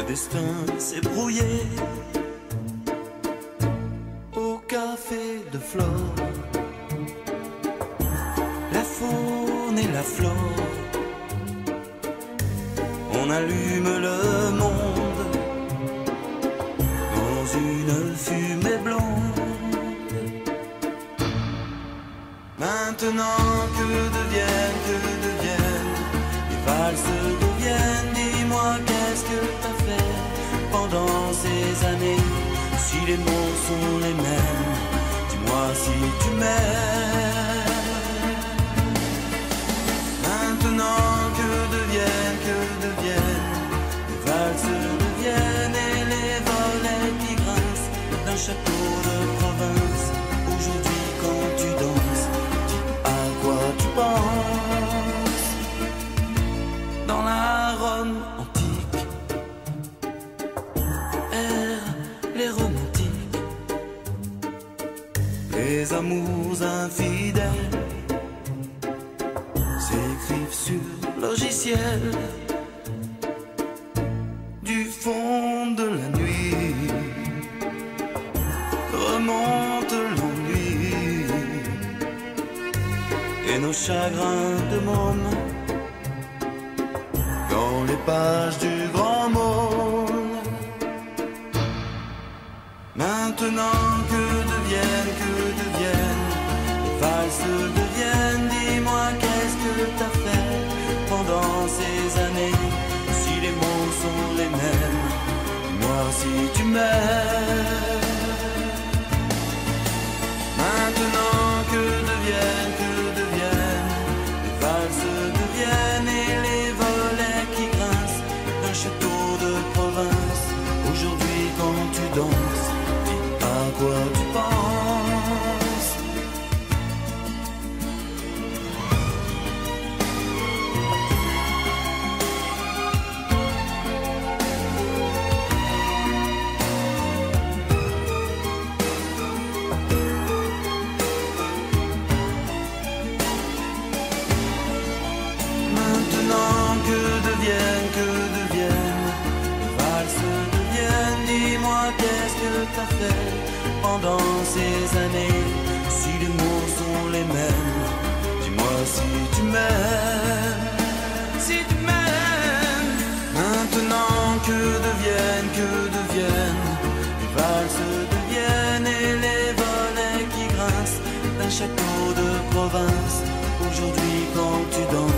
destin s'est brouillé au café de Flore. La faune et la flore, on allume le monde dans une fumée blonde. Maintenant que deviennent les valses deviennent. Dis-moi qu'est-ce que t'as fait pendant ces années? Si les mots sont les mêmes, dis-moi si tu m'aimes. Maintenant que deviennent les valses deviennent et les volets qui grincent d'un château de province. Aujourd'hui quand tu danses, dis à quoi tu penses. Dans la Rome antique errent les romantiques, les amours infidèles s'écrivent sur logiciel. Du fond de la nuit remonte l'ennui et nos chagrins de môme dans les pages du grand monde. Maintenant que deviennent les valses deviennent. Dis-moi qu'est-ce que t'as fait pendant ces années? Si les mots sont les mêmes, dis-moi si tu m'aimes. Maintenant que deviennent les valses deviennent et les volets qui grincent d'un château de province. Aujourd'hui quand tu danses, dis à quoi tu penses. Maintenant que deviennent les valses deviennent. Dis-moi qu'est-ce que t'as fait pendant ces années? Si les mots sont les mêmes, dis-moi si tu m'aimes. Si tu m'aimes. Maintenant que deviennent les valses deviennent et les volets qui grincent d'un château de province. Aujourd'hui quand tu danses,